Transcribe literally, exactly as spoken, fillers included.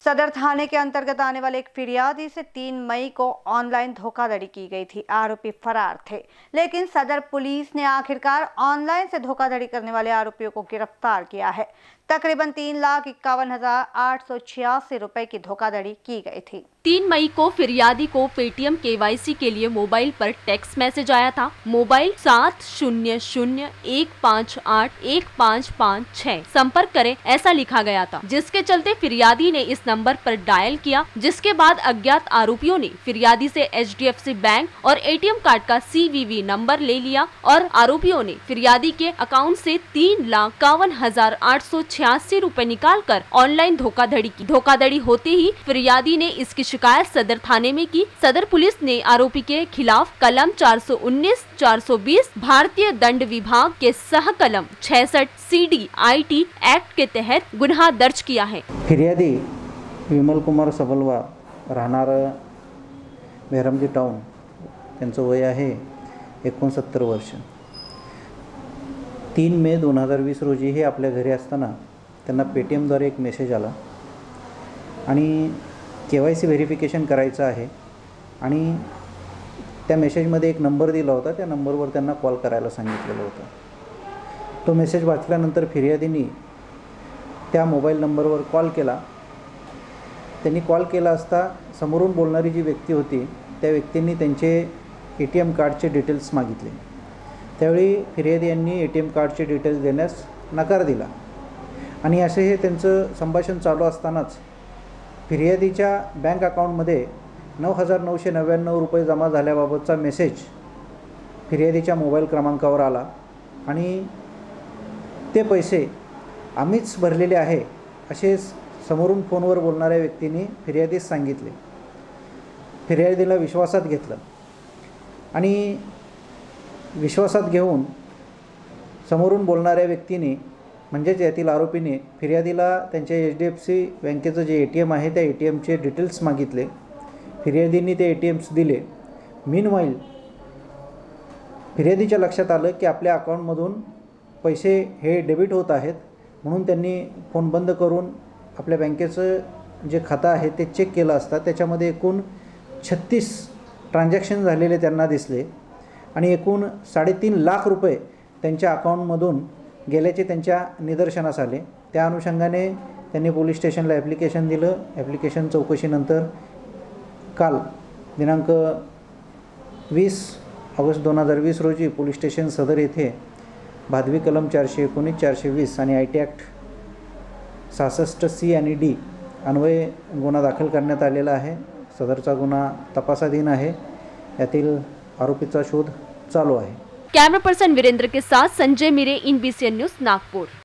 सदर थाने के अंतर्गत आने वाले एक फिरियादी से तीन मई को ऑनलाइन धोखाधड़ी की गई थी। आरोपी फरार थे, लेकिन सदर पुलिस ने आखिरकार ऑनलाइन से धोखाधड़ी करने वाले आरोपियों को गिरफ्तार किया है। तकरीबन तीन लाख इक्यावन हजार आठ सौ छियासी रुपए की धोखाधड़ी की गई थी। तीन मई को फिरियादी को पेटीएम केवाईसी के लिए मोबाइल पर टेक्स्ट मैसेज आया था। मोबाइल सात शून्य शून्य एक पाँच आठ एक पाँच पाँच छह संपर्क करें ऐसा लिखा गया था, जिसके चलते फिरियादी ने इस नंबर पर डायल किया, जिसके बाद अज्ञात आरोपियों ने फिरियादी से H D F C bank और ए टी एम कार्ड का सी वी वी नंबर ले लिया और आरोपियों ने फिरियादी के अकाउंट से तीन लाख इक्यावन हजार आठ सौ छियासी रूपए निकाल कर ऑनलाइन धोखाधड़ी की। धोखाधड़ी होते ही फिरियादी ने इसकी शिकायत सदर थाने में की। सदर पुलिस ने आरोपी के खिलाफ कलम चार सौ उन्नीस, चार सौ बीस भारतीय दंड विभाग के सह कलम छियासठ C D I T act के तहत गुन्हा दर्ज किया है। फिर्यादी विमल कुमार सबलवार, राहणार बेहरामजी टाउन, त्यांचं वय आहे एकोणसत्तर वर्ष। तीन मे दोन हजार वीस रोजी हे आपल्या घरी असताना त्यांना पेटीएमद्वारे एक मेसेज आला आणि के वाय सी व्हेरिफिकेशन करायचं आहे आणि त्या मेसेजमध्ये एक नंबर दिला होता, त्या नंबरवर त्यांना कॉल करायला सांगितलेलं होतं। तो मेसेज वाचल्यानंतर फिर्यादींनी त्या मोबाईल नंबरवर कॉल केला। त्यांनी कॉल केला असता समोरून बोलणारी जी व्यक्ती होती त्या व्यक्तींनी त्यांचे ए टी एम कार्डचे डिटेल्स मागितले। त्यावेळी फिर्यादी यांनी ए टी एम कार्डचे डिटेल्स देण्यास नकार दिला आणि असे हे त्यांचं संभाषण चालू असतानाच फिर्यादीच्या बँक अकाउंटमध्ये नऊ हजार नऊशे नव्याण्णव रुपये जमा झाल्याबाबतचा मेसेज फिर्यादीच्या मोबाईल क्रमांकावर आला आणि ते पैसे आम्हीच भरलेले आहे असे समोरून फोनवर बोलणाऱ्या व्यक्तींनी फिर्यादीस सांगितले। फिर्यादीला विश्वासात घेतलं आणि विश्वासात घेऊन समोरून बोलणाऱ्या व्यक्तीने म्हणजेच यातील आरोपीने फिर्यादीला त्यांच्या एच डी एफ सी बँकेचं जे ए टी एम आहे त्या ए टी एमचे डिटेल्स मागितले। फिर्यादींनी ते ए टी एम्स दिले। मीनवाईल फिर्यादीच्या लक्षात आलं की आपल्या अकाउंटमधून पैसे हे डेबिट होत आहेत, म्हणून त्यांनी फोन बंद करून आपल्या बँकेचं जे खातं आहे ते चेक केलं असता त्याच्यामध्ये एकूण छत्तीस ट्रान्झॅक्शन झालेले त्यांना दिसले आणि एकूण साडेतीन लाख रुपये त्यांच्या अकाउंटमधून गेल्याचे त्यांच्या निदर्शनास आले। त्या अनुषंगाने त्यांनी पोलीस स्टेशनला ॲप्लिकेशन दिलं। ॲप्लिकेशन चौकशीनंतर काल दिनांक वीस ऑगस्ट दोन हजार वीस रोजी पोलीस स्टेशन सदर येथे भादवी कलम चारशे एकोणीस, चारशे वीस आणि आय टी ॲक्ट सहासष्ट सी आणि डी अन्वये गुन्हा दाखल करण्यात आलेला आहे। सदरचा गुन्हा तपासाधीन आहे। यातील आरोपीचा शोध चालू आहे। कैमरा पर्सन वीरेंद्र के साथ Sanjay Mire, in B C N news Nagpur.